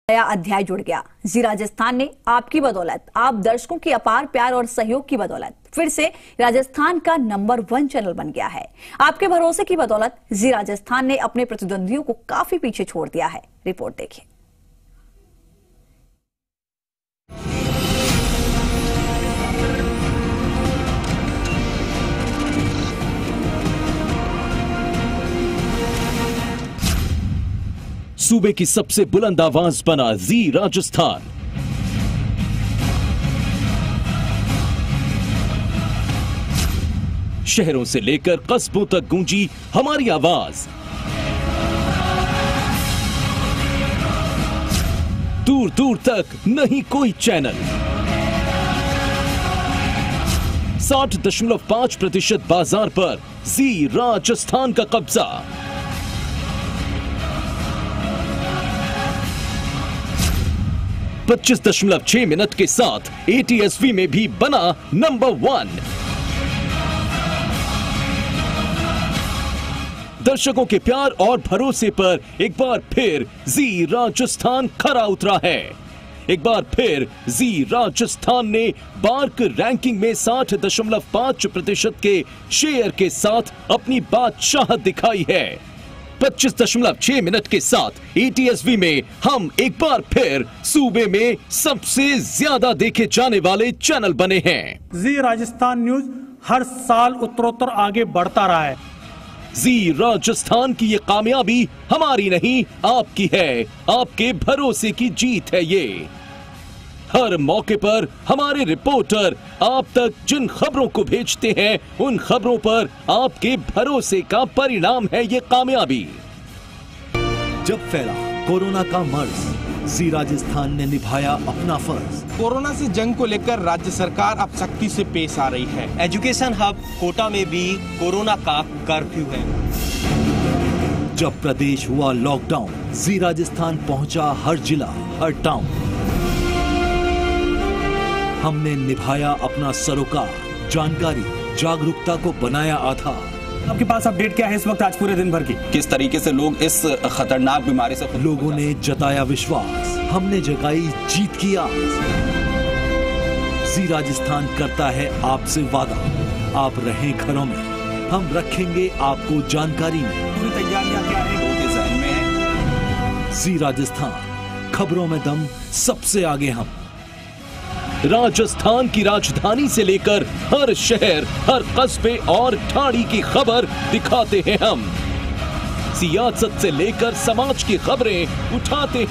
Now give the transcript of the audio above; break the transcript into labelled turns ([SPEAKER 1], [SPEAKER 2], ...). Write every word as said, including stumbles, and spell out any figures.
[SPEAKER 1] नया अध्याय जुड़ गया। जी राजस्थान ने आपकी बदौलत, आप दर्शकों की अपार प्यार और सहयोग की बदौलत फिर से राजस्थान का नंबर वन चैनल बन गया है। आपके भरोसे की बदौलत जी राजस्थान ने अपने प्रतिद्वंदियों को काफी पीछे छोड़ दिया है। रिपोर्ट देखिए।
[SPEAKER 2] सूबे की सबसे बुलंद आवाज बना जी राजस्थान। शहरों से लेकर कस्बों तक गूंजी हमारी आवाज। दूर दूर तक नहीं कोई चैनल। साठ दशमलव पांच प्रतिशत बाजार पर जी राजस्थान का कब्जा। पच्चीस दशमलव छह मिनट के साथ ए टी एस वी में भी बना नंबर वन। दर्शकों के प्यार और भरोसे पर एक बार फिर जी राजस्थान खरा उतरा है। एक बार फिर जी राजस्थान ने बार्क रैंकिंग में साठ दशमलव पांच प्रतिशत के शेयर के साथ अपनी बादशाहत दिखाई है। पच्चीस दशमलव छह मिनट के साथ ए टी एस वी में हम एक बार फिर सूबे में सबसे ज्यादा देखे जाने वाले चैनल बने हैं।
[SPEAKER 3] जी राजस्थान न्यूज हर साल उत्तरोत्तर आगे बढ़ता रहा है।
[SPEAKER 2] जी राजस्थान की ये कामयाबी हमारी नहीं, आपकी है। आपके भरोसे की जीत है ये। हर मौके पर हमारे रिपोर्टर आप तक जिन खबरों को भेजते हैं, उन खबरों पर आपके भरोसे का परिणाम है ये कामयाबी।
[SPEAKER 4] जब फैला कोरोना का मर्ज, जी राजस्थान ने निभाया अपना फर्ज।
[SPEAKER 5] कोरोना से जंग को लेकर राज्य सरकार अब सख्ती से पेश आ रही है।
[SPEAKER 6] एजुकेशन हब कोटा में भी कोरोना का कर्फ्यू है।
[SPEAKER 4] जब प्रदेश हुआ लॉकडाउन, जी राजस्थान पहुंचा हर जिला, हर टाउन। हमने निभाया अपना सरोकार, जानकारी, जागरूकता को बनाया आधार।
[SPEAKER 3] आपके पास अपडेट क्या है इस वक्त आज पूरे दिन भर की?
[SPEAKER 5] किस तरीके से लोग इस खतरनाक बीमारी से
[SPEAKER 4] लोगों ने जताया विश्वास, हमने जगाई जीत की आस। जी राजस्थान करता है आपसे वादा, आप रहें घरों में, हम रखेंगे आपको जानकारी में।
[SPEAKER 5] पूरी तैयारियां क्या है लोगों के ज़हन में है।
[SPEAKER 4] जी राजस्थान, खबरों में दम, सबसे आगे हम।
[SPEAKER 2] राजस्थान की राजधानी से लेकर हर शहर, हर कस्बे और ठाड़ी की खबर दिखाते हैं हम। सियासत से लेकर समाज की खबरें उठाते